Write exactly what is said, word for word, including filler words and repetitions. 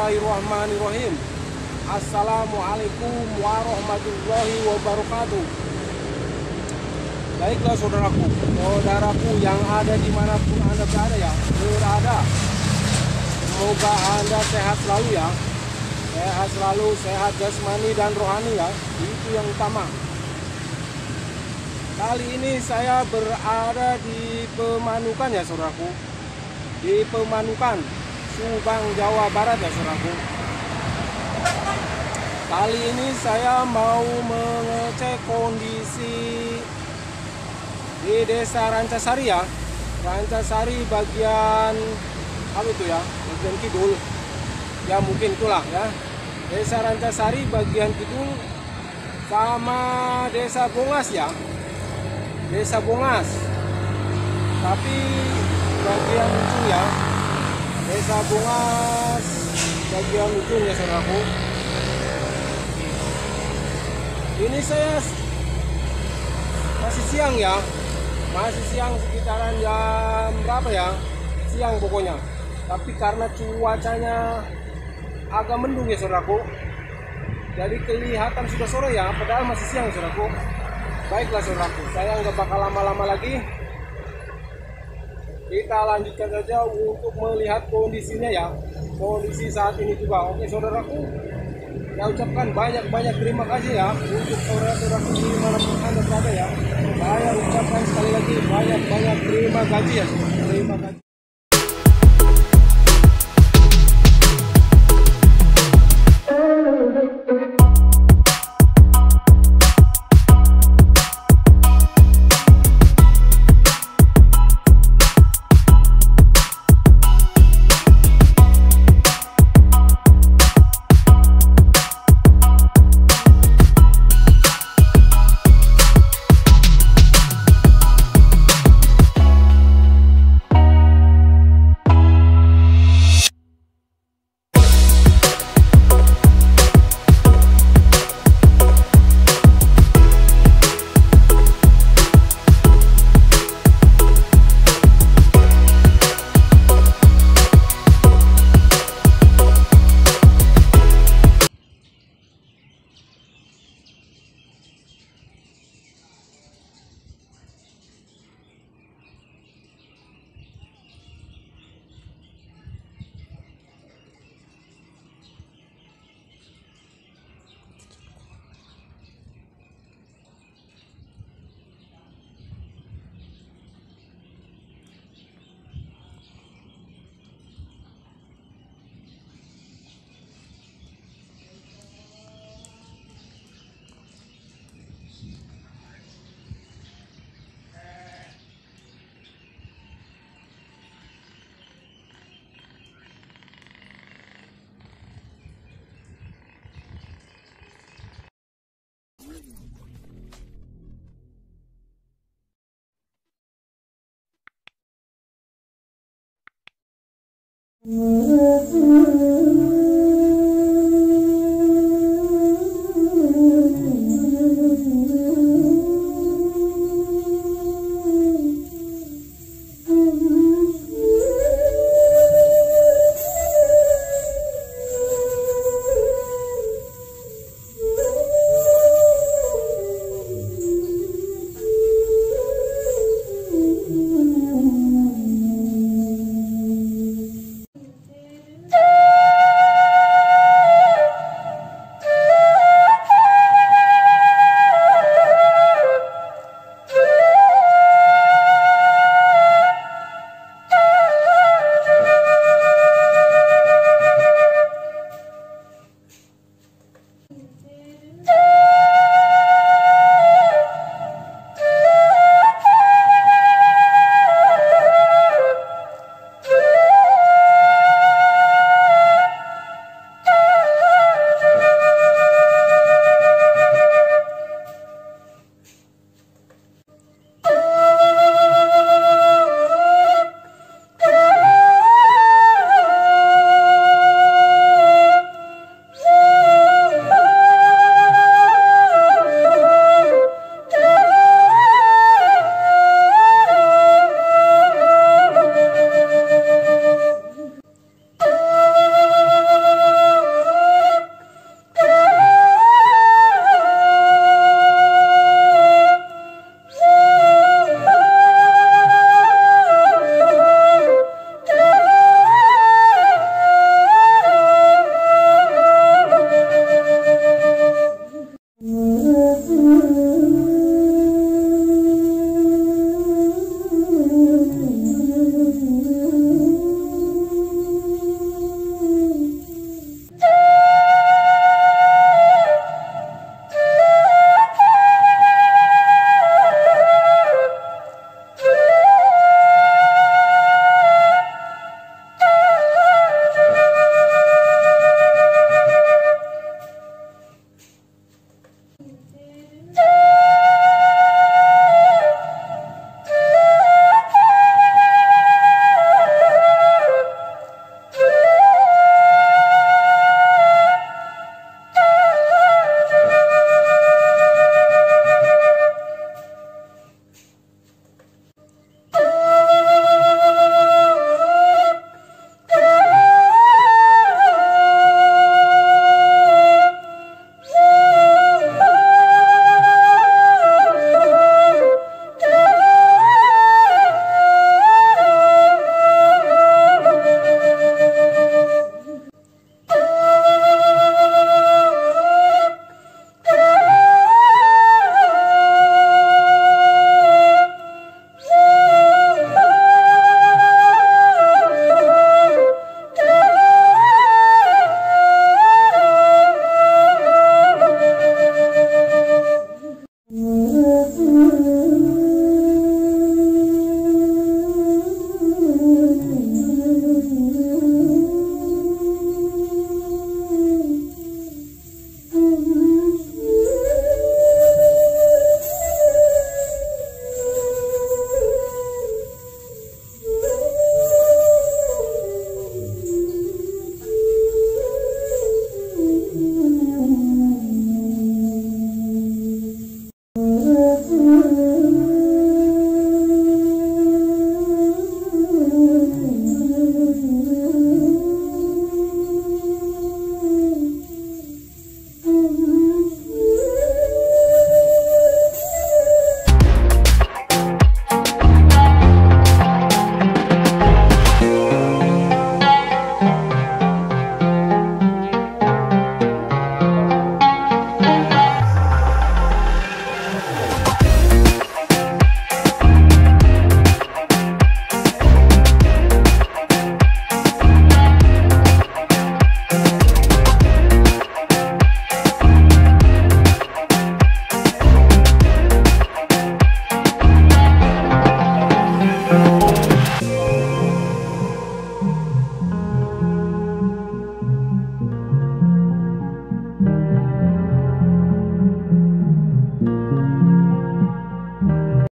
Bismillahirrahmanirrahim. Assalamualaikum warahmatullahi wabarakatuh. Baiklah saudaraku, saudaraku yang ada dimanapun Anda berada ya, berada. Semoga Anda sehat selalu ya. Sehat selalu, sehat jasmani dan rohani ya. Itu yang utama. Kali ini saya berada di Pamanukan ya saudaraku. Di Pamanukan, Subang, Jawa Barat ya saudaraku. Kali ini saya mau mengecek kondisi di Desa Rancasari ya. Rancasari bagian apa itu ya? Bagian kidul. Ya mungkin itulah ya. Desa Rancasari bagian kidul sama Desa Bongas ya. Desa Bongas. Tapi bagian ujung ya. Desa Bongas bagian ujung ya saudaraku. Ini saya masih siang ya. Masih siang sekitaran jam berapa ya? Siang pokoknya. Tapi karena cuacanya agak mendung ya saudaraku, jadi kelihatan sudah sore ya, padahal masih siang saudaraku. Baiklah saudaraku, saya nggak bakal lama-lama lagi. Kita lanjutkan saja untuk melihat kondisinya ya. Kondisi saat ini juga. Oke saudaraku, saya ucapkan banyak-banyak terima kasih ya untuk saudara-saudaraku dimanapun Anda berada ya. Saya ucapkan sekali lagi banyak-banyak terima kasih ya. Terima kasih. Mm-hmm.